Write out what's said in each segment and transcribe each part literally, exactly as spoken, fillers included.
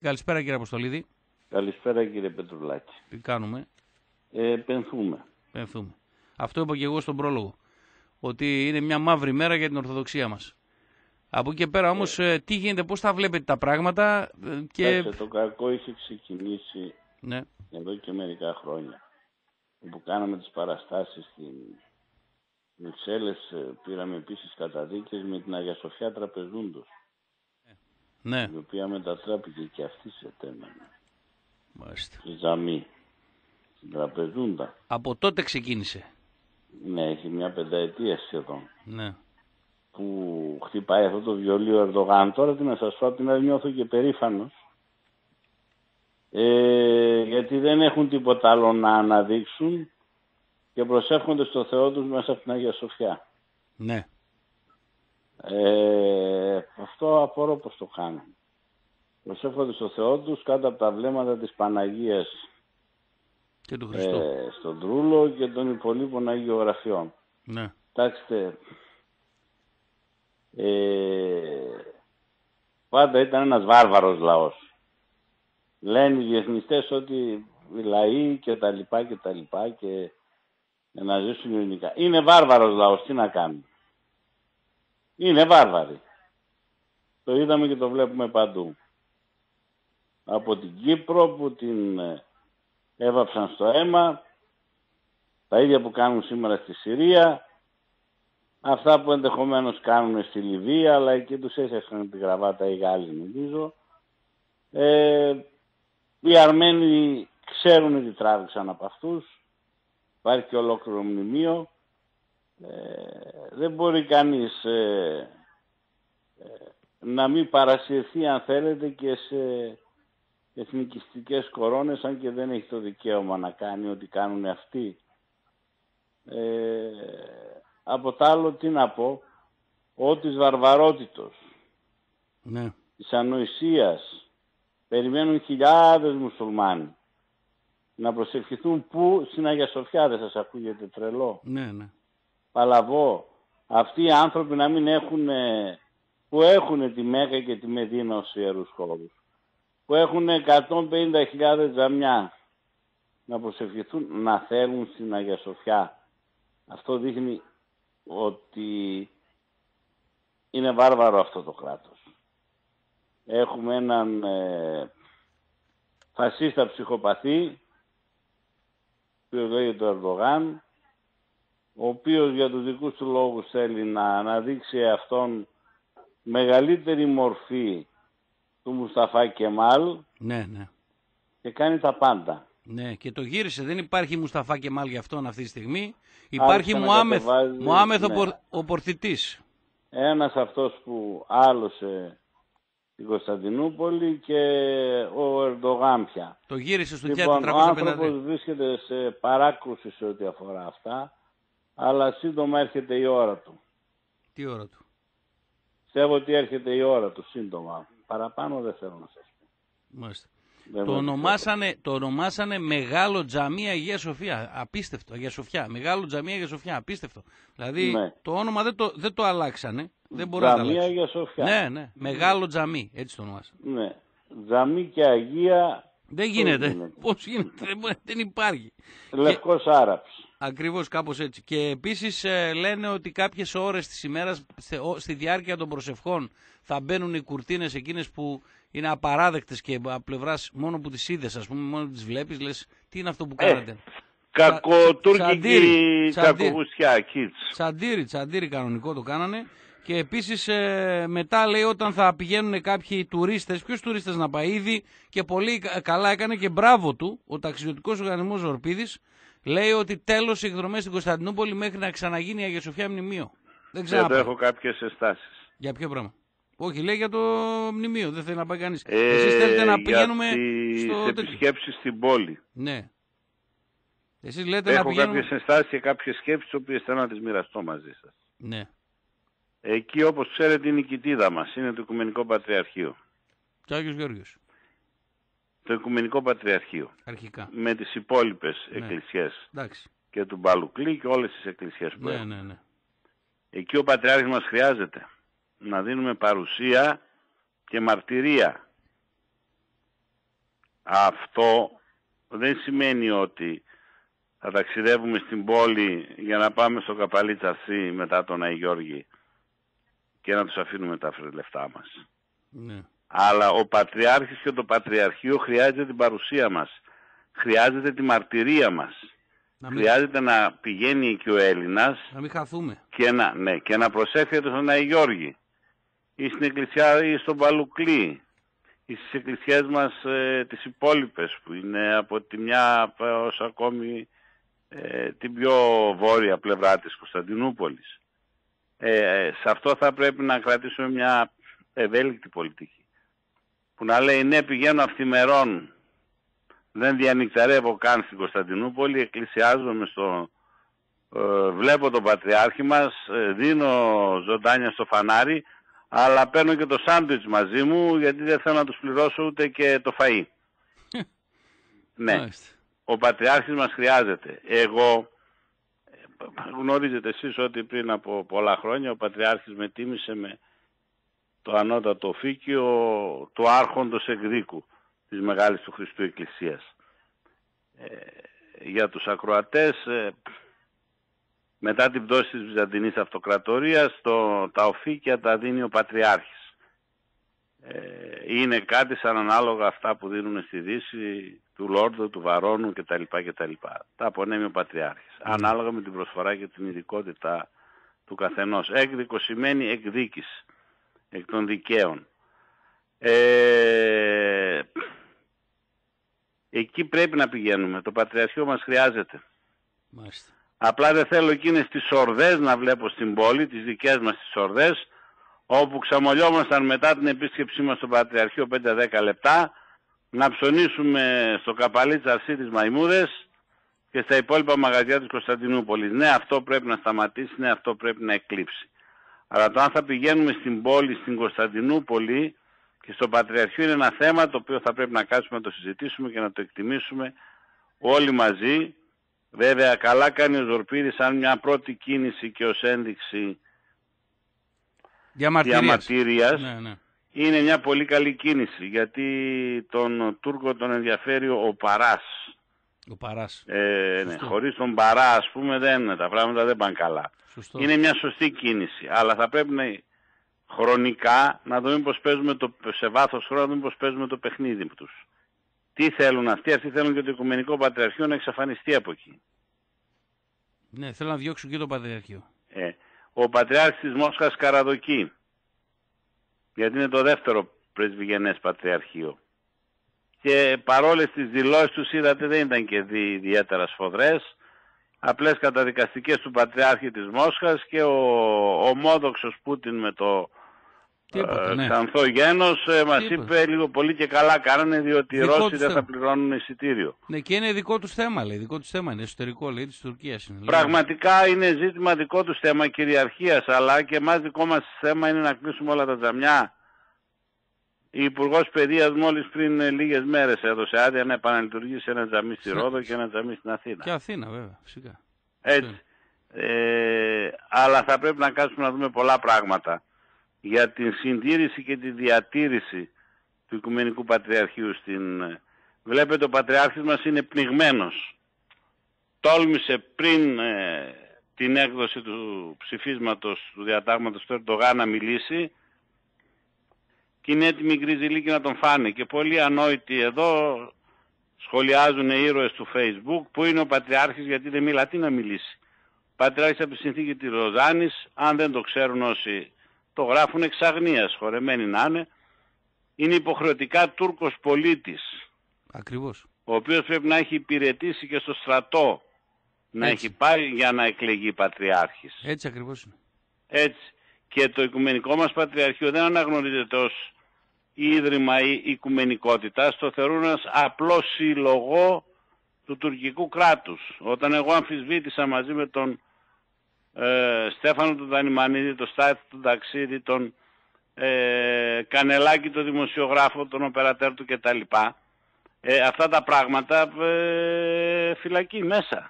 Καλησπέρα κύριε Αποστολίδη. Καλησπέρα κύριε Πετρουλάκη. Τι κάνουμε? Ε, πενθούμε. Πενθούμε. Αυτό είπα και εγώ στον πρόλογο. Ότι είναι μια μαύρη μέρα για την Ορθοδοξία μας. Από εκεί και πέρα όμως, ε. τι γίνεται, πώς τα βλέπετε τα πράγματα και... Άξε, το κακό είχε ξεκινήσει ναι. εδώ και μερικά χρόνια. Που κάναμε τις παραστάσεις στην Βρυξέλλες, πήραμε επίσης καταδίκες με την Αγία Σοφιά Τραπεζούντος. Ναι. Η οποία μετατράπηκε και αυτή σε τέμενο. Μάλιστα. Στη Ζαμή. Στην Τραπεζούντα. Από τότε ξεκίνησε. Ναι, έχει μια πενταετία σχεδόν. Ναι. Που χτυπάει αυτό το βιολί ο Ερντογάν. Τώρα τι να σας πω, απ' την άλλη νιώθω και περήφανος. Ε, γιατί δεν έχουν τίποτα άλλο να αναδείξουν και προσεύχονται στο Θεό τους μέσα από την Αγία Σοφιά. Ναι. Ε, αυτό απορώ πως το κάνουν. Προσεύχονται στο Θεό τους κάτω από τα βλέμματα της Παναγίας και του Χριστού. Ε, στον Τρούλο και των υπολείπων αγιογραφιών. Ναι. Κοιτάξτε, ε, πάντα ήταν ένας βάρβαρος λαός. Λένε οι διεθνιστές ότι οι λαοί και τα λοιπά και τα λοιπά και να ζήσουν ειρηνικά. Είναι βάρβαρος λαός, τι να κάνουμε. Είναι βάρβαροι. Το είδαμε και το βλέπουμε παντού. Από την Κύπρο που την έβαψαν στο αίμα, τα ίδια που κάνουν σήμερα στη Συρία, αυτά που ενδεχομένως κάνουν στη Λιβύη, αλλά εκεί τους έσχεσαν την γραβάτα οι Γάλλοι νομίζω. Ε, οι Αρμένοι ξέρουν τι τράβηξαν από αυτούς, υπάρχει και ολόκληρο μνημείο. Ε, δεν μπορεί κανείς ε, ε, να μην παρασυρθεί αν θέλετε και σε εθνικιστικές κορώνες, αν και δεν έχει το δικαίωμα να κάνει ό,τι κάνουν αυτοί. Ε, από τ' άλλο τι να πω, ότι της βαρβαρότητος, ναι. της ανοησίας περιμένουν χιλιάδες μουσουλμάνοι να προσευχηθούν που στην Αγία Σοφιά. Δεν σας ακούγεται τρελό? Ναι, ναι. Παλαβό. Αυτοί οι άνθρωποι να μην έχουν, που έχουν τη Μέκα και τη Μεδίνα ως ιερούς χώρους, που έχουν εκατόν πενήντα χιλιάδες τζαμιά, να προσευχηθούν, να θέλουν στην Αγία Σοφιά. Αυτό δείχνει ότι είναι βάρβαρο αυτό το κράτος. Έχουμε έναν ε, φασίστα ψυχοπαθή, που λέγεται το Ερντογάν, ο οποίος για τους δικούς του λόγους θέλει να αναδείξει αυτόν μεγαλύτερη μορφή του Μουσταφά Κεμάλ. Ναι, ναι. Και κάνει τα πάντα. Ναι, και το γύρισε. Δεν υπάρχει Μουσταφά Κεμάλ για αυτόν αυτή τη στιγμή. Υπάρχει Μωάμεθ, Μωάμεθ ναι. ο, πορ, ο Πορθητής. Ένας αυτός που άλωσε την Κωνσταντινούπολη και ο Ερντογάν πια. Το γύρισε στο λοιπόν, τετρακόσια πενήντα. Ο άνθρωπος βρίσκεται σε παράκρουση σε ό,τι αφορά αυτά, αλλά σύντομα έρχεται η ώρα του. Τι ώρα του? Πιστεύω ότι έρχεται η ώρα του σύντομα. Παραπάνω δεν θέλω να σας πω. Μάλιστα. Το ονομάσανε, το ονομάσανε Μεγάλο Τζαμί Αγία Σοφιά. Απίστευτο. Αγία Σοφιά. Μεγάλο Τζαμί Αγία Σοφιά. Απίστευτο. Δηλαδή ναι. το όνομα δεν το, δεν το αλλάξανε. Δεν μπορεί να το αλλάξει. Αγία Σοφιά. Ναι, ναι. Μεγάλο Τζαμί. Έτσι το ονομάσανε. Ναι. Τζαμί και Αγία. Δεν γίνεται. γίνεται. Πώς γίνεται. Δεν υπάρχει. Λευκός και... Άραπης. Ακριβώς κάπως έτσι. Και επίσης ε, λένε ότι κάποιες ώρες της ημέρας στη διάρκεια των προσευχών θα μπαίνουν οι κουρτίνες εκείνες που είναι απαράδεκτες και από πλευράς μόνο που τις είδες, ας πούμε, μόνο που τις βλέπεις, λες τι είναι αυτό που κάνατε. Ε, κακοτουρκική κακογουστιά, κίτς. Τσαντήρι, τσαντήρι κανονικό το κάνανε. Και επίσης ε, μετά λέει όταν θα πηγαίνουν κάποιοι τουρίστες, ποιους τουρίστες να πάει ήδη, και πολύ καλά έκανε και μπράβο του ο ταξιδιωτικός οργανισμός Ορπίδης. Λέει ότι τέλος οι εκδρομές στην Κωνσταντινούπολη μέχρι να ξαναγίνει η Αγία Σοφιά μνημείο. Δεν ξέρω. Δεν έχω κάποιες ενστάσεις. Για ποιο πράγμα? Όχι, λέει για το μνημείο. Δεν θέλει να πάει κανείς. Ε, Εσείς θέλετε να πηγαίνουμε για τις επισκέψεις στην πόλη. Ναι. Εσείς λέτε έχω να πηγαίνουμε... κάποιες ενστάσεις και κάποιες σκέψεις, τις οποίες θέλω να τις μοιραστώ μαζί σας. Ναι. Εκεί, όπως ξέρετε, είναι η κοιτίδα μας. Είναι το Οικουμενικό Πατριαρχείο. Και Άγιος Γεώργιος. Το Οικουμενικό Πατριαρχείο. Αρχικά. Με τις υπόλοιπες ναι. εκκλησίες. Εντάξει. Και του Μπαλουκλή και όλες τις εκκλησίες που ναι, έχουν. Ναι, ναι. Εκεί ο Πατριάρχης μας χρειάζεται να δίνουμε παρουσία και μαρτυρία. αυτό δεν σημαίνει ότι θα ταξιδεύουμε στην πόλη για να πάμε στο Καπαλί Τσαρσί μετά τον Άι Γιώργη και να τους αφήνουμε τα λεφτά μας. Ναι. Αλλά ο Πατριάρχης και το Πατριαρχείο χρειάζεται την παρουσία μας. Χρειάζεται τη μαρτυρία μας. Να μην... Χρειάζεται να πηγαίνει εκεί ο Έλληνας να μην χαθούμε. Και να, ναι, και να προσεύχεται στον Άι Γιώργη ή στην εκκλησιά ή στον Παλουκλή ή στις εκκλησιές μας ε, τις υπόλοιπες που είναι από τη μια ως ακόμη ε, την πιο βόρεια πλευρά της Κωνσταντινούπολης. Ε, σε αυτό θα πρέπει να κρατήσουμε μια ευέλικτη πολιτική που να λέει ναι, πηγαίνω αυθημερών, δεν διανυκταρεύω καν στην Κωνσταντινούπολη, εκκλησιάζομαι στο ε, βλέπω τον Πατριάρχη μας, ε, δίνω ζωντάνια στο φανάρι, αλλά παίρνω και το σάντουιτς μαζί μου γιατί δεν θέλω να τους πληρώσω ούτε και το φαΐ. Ναι, ο Πατριάρχης μας χρειάζεται. Εγώ, γνωρίζετε εσείς ότι πριν από πολλά χρόνια ο Πατριάρχης με τίμησε με το ανώτατο οφίκιο του άρχοντος εκδίκου της Μεγάλης του Χριστού Εκκλησίας. Ε, για τους ακροατές, ε, μετά την πτώση της Βυζαντινής Αυτοκρατορίας, το, τα οφίκια τα δίνει ο Πατριάρχης. Ε, είναι κάτι σαν ανάλογα αυτά που δίνουν στη Δύση του Λόρδου, του Βαρόνου κτλ. κτλ. Τα απονέμει ο Πατριάρχης. Mm. Ανάλογα με την προσφορά και την ειδικότητα του καθενός. Έκδικο σημαίνει εκδίκηση εκ των δικαίων. Ε, εκεί πρέπει να πηγαίνουμε. Το Πατριαρχείο μας χρειάζεται. Μάλιστα. Απλά δεν θέλω εκείνες τις ορδές να βλέπω στην πόλη, τις δικές μας τις ορδές, όπου ξαμολιόμασταν μετά την επίσκεψή μας στο Πατριαρχείο πέντε δέκα λεπτά, να ψωνίσουμε στο Καπαλί Τσαρσί τις μαϊμούδες και στα υπόλοιπα μαγαζιά της Κωνσταντινούπολης. Ναι, αυτό πρέπει να σταματήσει, ναι, αυτό πρέπει να εκλείψει. Αλλά το αν θα πηγαίνουμε στην πόλη, στην Κωνσταντινούπολη και στο Πατριαρχείο είναι ένα θέμα το οποίο θα πρέπει να κάτσουμε να το συζητήσουμε και να το εκτιμήσουμε όλοι μαζί. Βέβαια καλά κάνει ο Ζορπίδης σαν μια πρώτη κίνηση και ως ένδειξη διαμαρτυρίας. Ναι, ναι. Είναι μια πολύ καλή κίνηση γιατί τον Τούρκο τον ενδιαφέρει ο Παράς. Ο Παράς. Ε, ναι, χωρίς τον Παρά ας πούμε δεν, τα πράγματα δεν πάνε καλά. Σωστό. Είναι μια σωστή κίνηση, αλλά θα πρέπει να χρονικά να δούμε πώς παίζουμε το, σε βάθος χρόνου να δούμε πώς παίζουμε το παιχνίδι τους. Τι θέλουν αυτοί, αυτοί θέλουν και το Οικουμενικό Πατριαρχείο να εξαφανιστεί από εκεί. Ναι, θέλουν να διώξουν και το Πατριαρχείο. Ε, ο Πατριάρχης της Μόσχας καραδοκεί, γιατί είναι το δεύτερο πρεσβυγενές Πατριαρχείο. Και παρόλες τις δηλώσεις τους είδατε δεν ήταν και δι, ιδιαίτερα σφοδρές, απλές καταδικαστικές του Πατριάρχη της Μόσχας και ο ομόδοξος Πούτιν με το Τίποτε, ε, ναι. ξανθό γένος ε, μας είπε λίγο πολύ και καλά κάνανε διότι δικό οι Ρώσοι δεν θέμα. θα πληρώνουν εισιτήριο. Ναι, και είναι δικό τους θέμα, λέει. Δικό τους θέμα είναι εσωτερικό, λέει, της Τουρκίας. Είναι, Πραγματικά είναι ζήτημα δικό τους θέμα κυριαρχίας, αλλά και εμάς δικό μας θέμα είναι να κλείσουμε όλα τα τζαμιά. Η Υπουργός Παιδείας μόλις πριν λίγες μέρες έδωσε άδεια να επαναλειτουργήσει ένα τζαμί στη Ρόδο και ένα τζαμί στην Αθήνα. Και Αθήνα βέβαια, φυσικά. Έτσι. Ε, αλλά θα πρέπει να κάτσουμε να δούμε πολλά πράγματα για την συντήρηση και τη διατήρηση του Οικουμενικού Πατριαρχείου στην... Βλέπετε ο Πατριάρχης μας είναι πνιγμένος. Τόλμησε πριν ε, την έκδοση του ψηφίσματος του διατάγματος του Ερντογάν να μιλήσει και είναι έτοιμοι οι γκριζιλίκοι να τον φάνε. Και πολλοί ανόητοι εδώ σχολιάζουν οι ήρωες του Facebook που είναι ο Πατριάρχης γιατί δεν μιλά, τι να μιλήσει. Ο Πατριάρχης από τη συνθήκη της Ροζάνης, αν δεν το ξέρουν όσοι το γράφουν εξ αγνίας, χωρεμένοι να είναι, είναι υποχρεωτικά Τούρκος πολίτης. Ακριβώς. Ο οποίος πρέπει να έχει υπηρετήσει και στο στρατό, να Έτσι. έχει πάει για να εκλεγεί Πατριάρχης. Έτσι ακριβώς είναι. Έτσι. Και το Οικουμενικό μας Πατριαρχείο δεν αναγνωρίζεται ως ίδρυμα ή οικουμενικότητας, το θεωρούν ένας απλός συλλογό του τουρκικού κράτους. Όταν εγώ αμφισβήτησα μαζί με τον ε, Στέφανο του Δανημανίδη, τον Στάθη του Ταξίδη, τον ε, Κανελάκη, τον δημοσιογράφο, τον οπερατέρ του κτλ. Ε, αυτά τα πράγματα ε, φυλακή μέσα.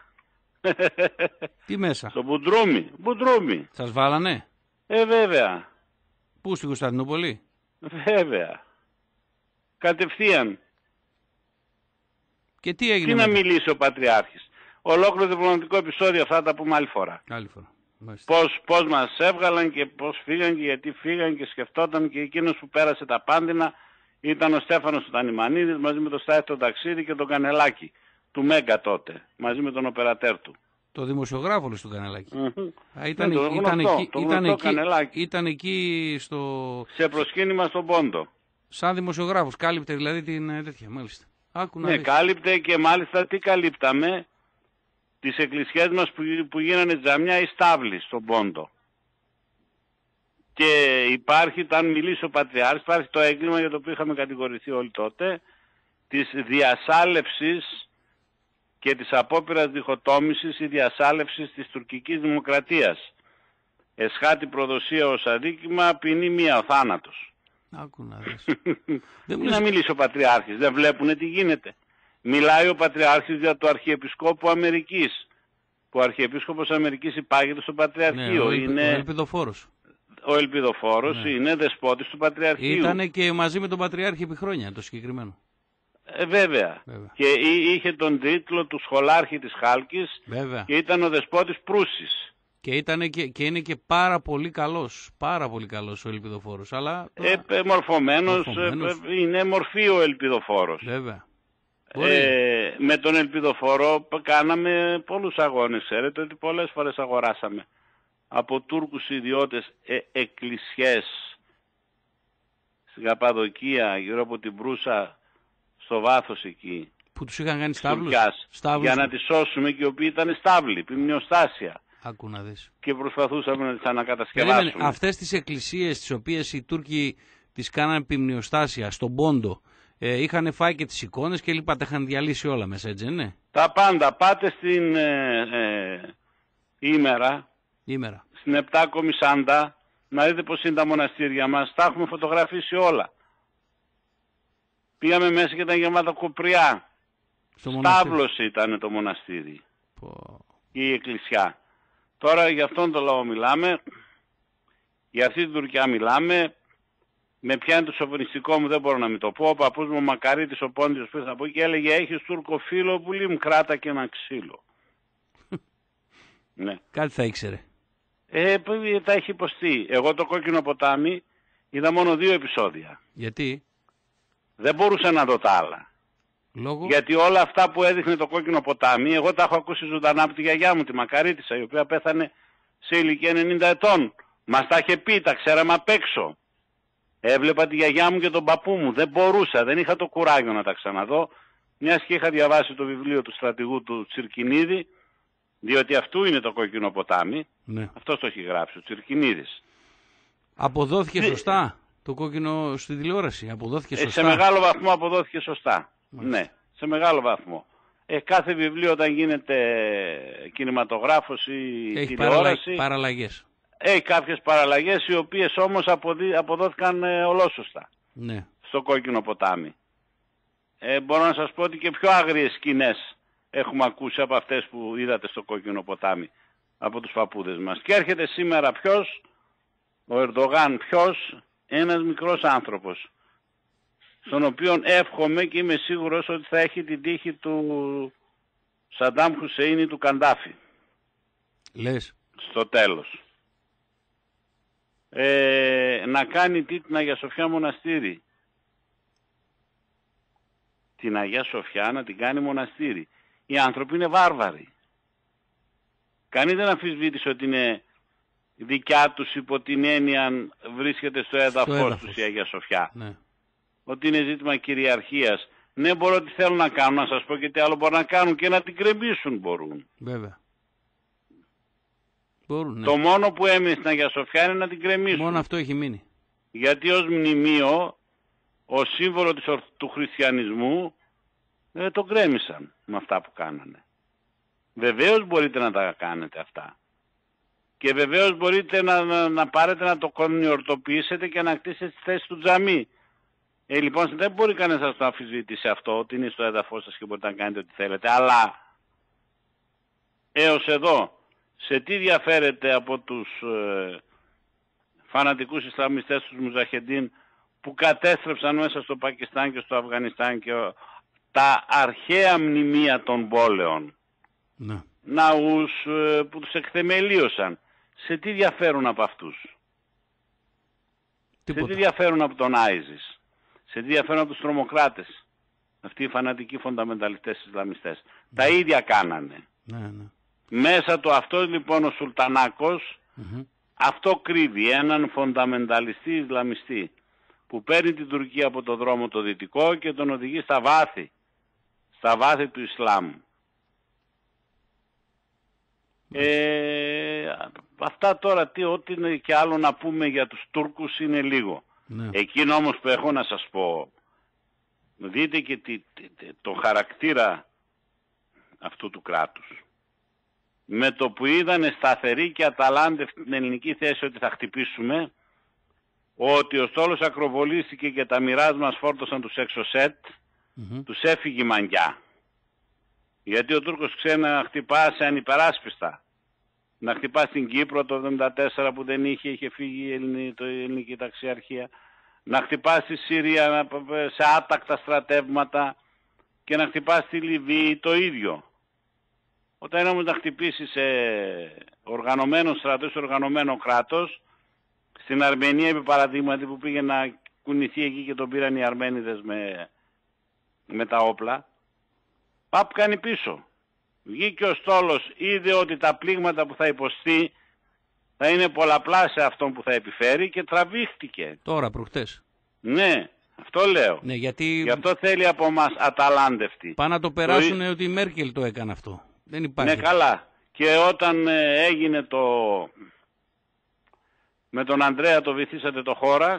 Τι μέσα? Στο Μπουντρούμι. Μπουντρούμι. Σας βάλανε? Ε, βέβαια. Πού, στην Κωνσταντινούπολη? Βέβαια. Κατευθείαν. Και τι έγινε? Τι να μετά? μιλήσει ο Πατριάρχης? Ολόκληρο διπλωματικό επεισόδιο, αυτά τα πούμε άλλη φορά. Άλλη φορά. Πώς, πώς μας έβγαλαν και πώς φύγαν και γιατί φύγαν και σκεφτόταν, και εκείνος που πέρασε τα πάντινα ήταν ο Στέφανος του Τανιμανίδης μαζί με τον Στάθη τον Ταξίδη και τον Κανελάκη του Μέγκα τότε, μαζί με τον οπερατέρ του. Το δημοσιογράφο του Κανελάκη. Mm-hmm. Ήταν, το ήταν, γνωστό, εκεί, το ήταν, εκεί, Κανελάκη. ήταν εκεί στο... σε προσκύνημα στον Πόντο. Σαν δημοσιογράφος, κάλυπτε δηλαδή την τέτοια, μάλιστα. Άκου να ναι, δεις. κάλυπτε, και μάλιστα τι καλύπταμε? Τις εκκλησιές μας που, που γίνανε τζαμιά ή στάβλη στον Πόντο. Και υπάρχει, όταν μιλήσει ο Πατριάρχης, υπάρχει το έγκλημα για το οποίο είχαμε κατηγορηθεί όλοι τότε, της διασάλευσης και της απόπειρας διχοτόμησης ή διασάλευσης της τουρκικής δημοκρατίας. Εσχάτη προδοσία ως αδίκημα, ποινή μία, ο θάνατος. Άκου να δεις. Δεν να μιλήσει ο Πατριάρχης, δεν βλέπουνε τι γίνεται? Μιλάει ο Πατριάρχης για το Αρχιεπισκόπο Αμερικής, που ο Αρχιεπίσκοπος Αμερικής υπάγεται στο Πατριαρχείο. Ναι, ο, είναι... ο Ελπιδοφόρος. Ο Ελπιδοφόρος ναι. είναι δεσπότης του Πατριαρχείου. Ήτανε και μαζί με τον Πατριάρχη επί χρόνια το συγκεκριμένο. Ε, βέβαια. βέβαια. Και είχε τον τίτλο του σχολάρχη της Χάλκης. Βέβαια. Και ήταν ο δεσπότης Προύσης. Και, ήτανε και, και είναι και πάρα πολύ καλός, πάρα πολύ καλός ο Ελπιδοφόρος. Αλλά τώρα... ε, μορφωμένος, μορφωμένος. Ε, είναι μορφή ο Ελπιδοφόρος. Βέβαια. Ε, με τον Ελπιδοφόρο κάναμε πολλούς αγώνες. Ξέρετε ότι πολλές φορές αγοράσαμε από Τούρκους ιδιώτες ε, εκκλησιές στην Καπαδοκία, γύρω από την Προύσα, στο βάθος εκεί. Που τους είχαν κάνει στάβλους. στάβλους. Για να τις σώσουμε, και οι οποίοι ήταν στάβλοι, ποιμνιοστάσια. Άκου να δεις. Και προσπαθούσαμε να τις ανακατασκευάσουμε. Περίμενε, αυτές τις εκκλησίες τις οποίες οι Τούρκοι τις κάνανε ποιμνιοστάσια στον Πόντο, ε, είχαν φάει και τις εικόνες και λοιπά, τα είχαν διαλύσει όλα μέσα, έτσι, ναι. Τα πάντα. Πάτε στην ε, ε, Ήμερα, Ήμερα. στην Επτάκομη Σάντα, να δείτε πώς είναι τα μοναστήρια μας. Τα έχουμε φωτογραφίσει όλα. Πήγαμε μέσα και ήταν γεμάτα κοπριά. Στάβλος ήταν το μοναστήρι. Πω. Η εκκλησιά. Τώρα για αυτόν τον λόγο μιλάμε. Για αυτή την Τουρκιά μιλάμε. Με πιάνει το σοβινιστικό μου, δεν μπορώ να μην το πω. Ο παππούς μου, ο Μακαρίτης, ο Πόντιος, που θα πω, και έλεγε: έχεις Τούρκο φίλο, πουλί μου, κράτα και ένα ξύλο. Ναι. Κάτι θα ήξερε. Ε, τα έχει υποστεί. Εγώ το Κόκκινο Ποτάμι είδα μόνο δύο επεισόδια. Γιατί? Δεν μπορούσα να δω τα άλλα. Λόγω? Γιατί όλα αυτά που έδειχνε το Κόκκινο Ποτάμι, εγώ τα έχω ακούσει ζωντανά από τη γιαγιά μου, τη Μακαρίτισσα, η οποία πέθανε σε ηλικία ενενήντα ετών. Μας τα είχε πει, τα ξέραμε απ' έξω. Έβλεπα τη γιαγιά μου και τον παππού μου. Δεν μπορούσα, δεν είχα το κουράγιο να τα ξαναδώ. Μιας και είχα διαβάσει το βιβλίο του στρατηγού του Τσιρκινίδη, διότι αυτού είναι το Κόκκινο Ποτάμι. Ναι. Αυτός το έχει γράψει, ο Τσιρκινίδης. Αποδόθηκε Δι... σωστά το Κόκκινο στη τηλεόραση? Αποδόθηκε σωστά? Ε, σε μεγάλο βαθμό αποδόθηκε σωστά. Μάλιστα. Ναι, σε μεγάλο βαθμό. Ε, κάθε βιβλίο όταν γίνεται κινηματογράφος ή έχει τηλεόραση... παραλλαγές. Έχει κάποιες παραλλαγές, οι οποίες όμως αποδί... αποδόθηκαν ε, ολόσωστα. Ναι. Στο Κόκκινο Ποτάμι. Ε, μπορώ να σας πω ότι και πιο άγριες σκηνές έχουμε ακούσει από αυτές που είδατε στο Κόκκινο Ποτάμι, από τους παππούδες μας. Και έρχεται σήμερα ποιος? Ο Ερντογάν. Ποιος? Ένας μικρός άνθρωπος, στον οποίον εύχομαι και είμαι σίγουρος ότι θα έχει την τύχη του Σαντάμ Χουσέιν ή του Καντάφη. Λες? Στο τέλος. Ε, να κάνει τι, την Αγία Σοφιά μοναστήρι. Την Αγία Σοφιά να την κάνει μοναστήρι. Οι άνθρωποι είναι βάρβαροι. Κανείς δεν αμφισβήτησε ότι είναι δικιά τους υπό την έννοια αν βρίσκεται στο έδαφος, στο τους η Αγία Σοφιά. Ναι. Ότι είναι ζήτημα κυριαρχίας. Ναι, μπορώ τι θέλουν να κάνουν, να σας πω και τι άλλο μπορούν να κάνουν, και να την κρεμίσουν μπορούν. Βέβαια. Μπορούν, ναι. Το μόνο που έμεινε στην Αγία Σοφιά είναι να την κρεμίσουν. Μόνο αυτό έχει μείνει. Γιατί ως μνημείο, ως σύμβολο της, του χριστιανισμού, ε, το κρέμισαν με αυτά που κάνανε. Βεβαίως μπορείτε να τα κάνετε αυτά. Και βεβαίως μπορείτε να, να, να πάρετε να το κονιορτοποιήσετε και να κτίσετε στη θέση του τζαμί. Ε, λοιπόν, δεν μπορεί κανένας να το αμφισβητήσει αυτό, ότι είναι στο έδαφος σας και μπορείτε να κάνετε ό,τι θέλετε. Αλλά, έως εδώ, σε τι διαφέρετε από τους ε, φανατικούς Ισλαμιστές, τους Μουζαχεντίν, που κατέστρεψαν μέσα στο Πακιστάν και στο Αφγανιστάν και τα αρχαία μνημεία των πόλεων, ναι. ναούς ε, που τους εκθεμελίωσαν, σε τι διαφέρουν από αυτούς? Τίποτα. Σε τι διαφέρουν από τον Άιζης? Σε τι διαφέρουν από τους τρομοκράτες? Αυτοί οι φανατικοί φονταμενταλιστές Ισλαμιστές. Ναι. Τα ίδια κάνανε. Ναι, ναι. Μέσα του αυτός λοιπόν ο Σουλτανάκος, Mm-hmm. αυτό κρύβει, έναν φονταμενταλιστή Ισλαμιστή που παίρνει την Τουρκία από το δρόμο το δυτικό και τον οδηγεί στα βάθη, στα βάθη του Ισλάμ. Ε, αυτά τώρα, τι, ό,τι είναι και άλλο να πούμε για τους Τούρκους είναι λίγο. Ναι. Εκείνο όμως που έχω να σας πω, δείτε και τη, τη, τη, το χαρακτήρα αυτού του κράτους. Με το που είδανε σταθερή και αταλάντευτη την ελληνική θέση ότι θα χτυπήσουμε, ότι ο στόλος ακροβολίστηκε και τα μοιράς μας φόρτωσαν τους εξωσέτ, mm-hmm. τους έφυγε η μανιά. Γιατί ο Τούρκος ξέρει να χτυπά σε ανυπεράσπιστα. Να χτυπά στην Κύπρο το εβδομήντα τέσσερα που δεν είχε, είχε φύγει η ελληνική, το, η ελληνική ταξιαρχία. Να χτυπά στη Συρία σε άτακτα στρατεύματα και να χτυπά στη Λιβύη το ίδιο. Όταν είναι όμως να χτυπήσει σε οργανωμένο στρατό, σε οργανωμένο κράτος, στην Αρμενία επί παραδείγματι που πήγε να κουνηθεί εκεί και τον πήραν οι Αρμένιδες με, με τα όπλα, πάπ κάνει πίσω. Βγήκε ο στόλος, είδε ότι τα πλήγματα που θα υποστεί θα είναι πολλαπλάσια αυτών που θα επιφέρει και τραβήχτηκε. Τώρα, προχτές. Ναι, αυτό λέω. Ναι, γιατί... Γι' αυτό θέλει από μας αταλάντευτη. Πάνε να το περάσουν το... ότι η Μέρκελ το έκανε αυτό. Δεν υπάρχει. Ναι, καλά. Και όταν ε, έγινε το... με τον Ανδρέα το βυθίσατε το χώρα,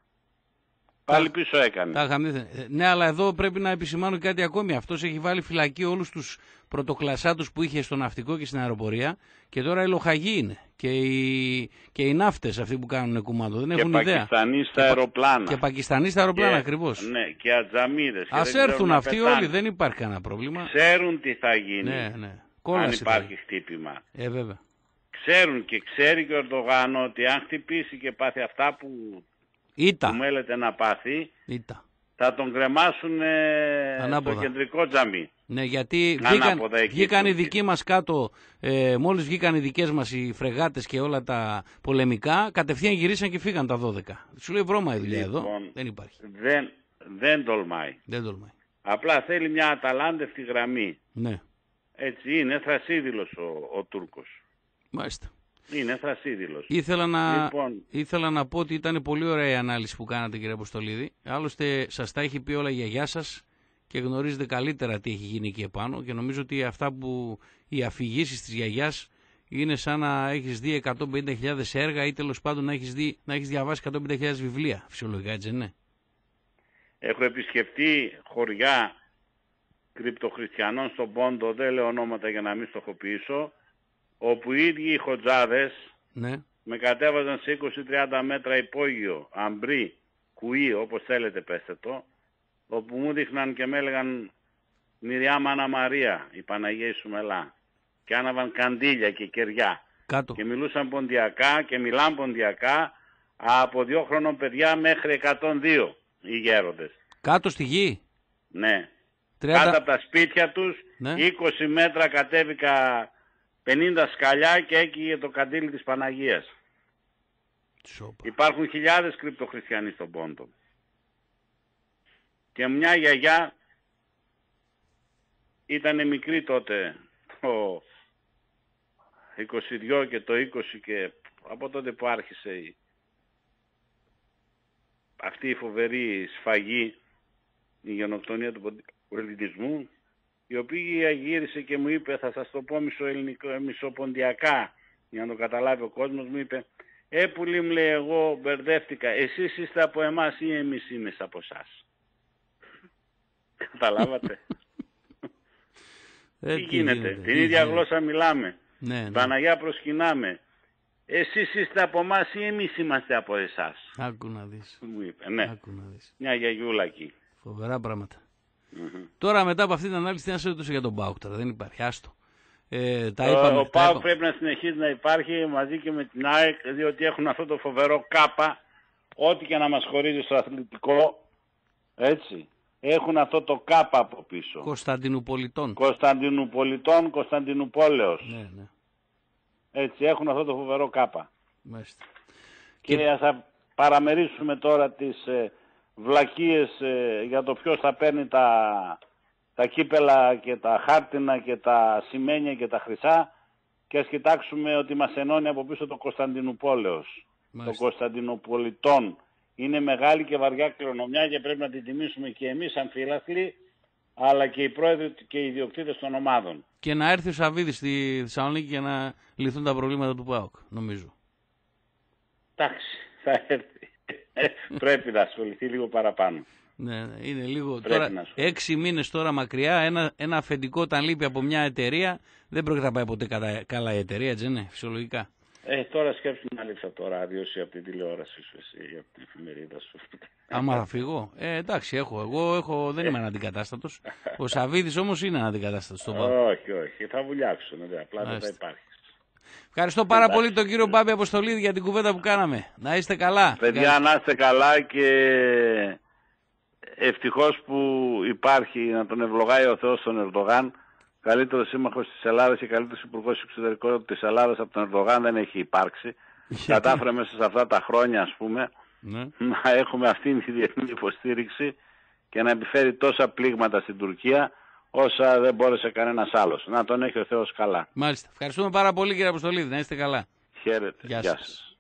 πάλι πίσω έκανε. Τα είχαμε... Ναι, αλλά εδώ πρέπει να επισημάνω κάτι ακόμη. Αυτός έχει βάλει φυλακή όλους τους πρωτοκλασσάτους που είχε στο ναυτικό και στην αεροπορία και τώρα οι λοχαγοί είναι. Και οι, και οι ναύτες αυτοί που κάνουν κουμάντο. Δεν έχουν και ιδέα. Πακιστανοί στα αεροπλάνα. Και Πακιστανοί στα αεροπλάνα ακριβώς. Ναι, και ατζαμίδες. Ας έρθουν αυτοί όλοι, δεν υπάρχει κανένα πρόβλημα. Ξέρουν τι θα γίνει. Ναι, ναι. Αν υπάρχει χτύπημα. Ε, βέβαια. Ξέρουν και ξέρει και ο Ερντογάν ότι αν χτυπήσει και πάθει αυτά που, Ήτα. που μέλεται να πάθει, Ήτα. θα τον κρεμάσουν ε, στο κεντρικό τζαμί. Ναι, γιατί βγήκαν, βγήκαν οι δικοί μας κάτω, ε, μόλις βγήκαν οι δικές μας οι φρεγάτες και όλα τα πολεμικά, κατευθείαν γυρίσαν και φύγαν τα δώδεκα. Σου λέει βρώμα η δουλειά λοιπόν, εδώ, δεν υπάρχει. Δεν, δεν τολμάει. Δεν τολμάει. Απλά θέλει μια αταλάντευτη γραμμή. Ναι. Έτσι είναι θρασίδηλος ο, ο Τούρκος. Μάλιστα. Είναι θρασίδηλος. Ήθελα να, λοιπόν... ήθελα να πω ότι ήταν πολύ ωραία η ανάλυση που κάνατε, κύριε Αποστολίδη. Άλλωστε σας τα έχει πει όλα η γιαγιά σας και γνωρίζετε καλύτερα τι έχει γίνει εκεί επάνω και νομίζω ότι αυτά που οι αφηγήσεις της γιαγιάς είναι σαν να έχεις δει εκατόν πενήντα χιλιάδες έργα ή τέλος πάντων να έχεις, δει, να έχεις διαβάσει εκατόν πενήντα χιλιάδες βιβλία. Φυσιολογικά, έτσι δεν είναι? Έχω επισκεφτεί χωριά κρυπτοχριστιανών στον Πόντο, δεν λέω ονόματα για να μην στοχοποιήσω, όπου οι ίδιοι οι χοτζάδες ναι. με κατέβαζαν σε είκοσι με τριάντα μέτρα υπόγειο, αμπρί, κουί, όπως θέλετε πέστε το, όπου μου δείχναν και με έλεγαν Μυριάμ Αννα Μαρία, η Παναγία Ισουμελά, και άναβαν καντήλια και κεριά. Κάτω. Και μιλούσαν ποντιακά και μιλάν ποντιακά από δύο χρονών παιδιά μέχρι εκατόν δύο οι γέροντες. Κάτω στη γη. Ναι. τριάντα... Κάτω από τα σπίτια τους, ναι. είκοσι μέτρα κατέβηκα πενήντα σκαλιά και έκυγε το καντήλι της Παναγίας. Σόπα. Υπάρχουν χιλιάδες κρυπτοχριστιανοί στον Πόντο. Και μια γιαγιά ήταν μικρή τότε, το είκοσι δύο και το είκοσι και από τότε που άρχισε η... αυτή η φοβερή σφαγή, η γενοκτονία του πολιτισμού, η οποία γύρισε και μου είπε, θα σας το πω μισοποντιακά, για να το καταλάβει ο κόσμος, μου είπε, ε πουλί μου λέει, εγώ μπερδεύτηκα, εσείς είστε από εμάς ή εμείς είμαστε από εσάς? Καταλάβατε? Τι γίνεται, την ίδια γλώσσα μιλάμε, ναι, ναι. Παναγιά προσκυνάμε, εσείς είστε από εμάς ή εμείς είμαστε από εσάς? Άκου να δεις. Μου είπε, ναι, Άκου να δεις. Μια γιαγιούλα εκεί. Φοβερά πράγματα. Mm-hmm. Τώρα μετά από αυτή την ανάλυση τι να σε ρωτήσω για τον ΠΑΟΚ τώρα, δεν υπάρχει, άστο. Ε, τα είπαμε, ο ΠΑΟΚ πρέπει να συνεχίζει να υπάρχει μαζί και με την ΑΕΚ, διότι έχουν αυτό το φοβερό κάπα, ό,τι και να μας χωρίζει στο αθλητικό, έτσι. έχουν αυτό το κάπα από πίσω. Κωνσταντινουπολιτών. Κωνσταντινουπολιτών, Κωνσταντινουπόλεως. Ναι, ναι. Έτσι, έχουν αυτό το φοβερό κάπα. Μάλιστα. Και, και... ας παραμερίσουμε τώρα τις ε, βλακίες ε, για το ποιος θα παίρνει τα, τα κύπελα και τα χάρτινα και τα σημαίνια και τα χρυσά και ας κοιτάξουμε ότι μας ενώνει από πίσω το Κωνσταντινουπόλεως. Το Κωνσταντινουπολιτών. Είναι μεγάλη και βαριά κληρονομιά και πρέπει να την τιμήσουμε και εμείς σαν φίλαθλοι, αλλά και οι πρόεδροι και οι ιδιοκτήτες των ομάδων. Και να έρθει ο Σαββίδης στη Θεσσαλονίκη για να λυθούν τα προβλήματα του ΠΑΟΚ, νομίζω. Εντάξει, θα έρθει. Πρέπει να ασχοληθεί λίγο παραπάνω. Ναι, είναι λίγο. Τώρα, έξι μήνες τώρα μακριά, ένα, ένα αφεντικό όταν λείπει από μια εταιρεία, δεν πρόκειται να πάει ποτέ καλά, καλά η εταιρεία, έτσι είναι, φυσιολογικά. Ε, τώρα σκέψου να λείψα το ράδιο ή από την τηλεόραση σου, εσύ, από την εφημερίδα σου. Άμα θα φύγω. Ε, εντάξει, έχω. Εγώ έχω, δεν είμαι αναντικατάστατος. Ο Σαββίδης όμως είναι αναντικατάστατος στον ΠΑΟΚ. Όχι, όχι, θα βουλιάξουν, ναι, απλά δεν θα υπάρχει. Ευχαριστώ πάρα εντάξει. πολύ τον κύριο Μπάμπη Αποστολίδη για την κουβέντα που κάναμε. Να είστε καλά. Παιδιά, να είστε καλά και ευτυχώς που υπάρχει, να τον ευλογάει ο Θεός τον Ερντογάν. Καλύτερος σύμμαχος της Ελλάδας και καλύτερος υπουργός εξωτερικών της Ελλάδας από τον Ερντογάν δεν έχει υπάρξει. Κατάφερε μέσα σε αυτά τα χρόνια, ας πούμε, ναι. να έχουμε αυτήν τη διεθνή υποστήριξη και να επιφέρει τόσα πλήγματα στην Τουρκία όσα δεν μπόρεσε κανένας άλλος. Να τον έχει ο Θεός καλά. Μάλιστα. Ευχαριστούμε πάρα πολύ κύριε Αποστολίδη. Να είστε καλά. Χαίρετε. Γεια σας. Γεια σας.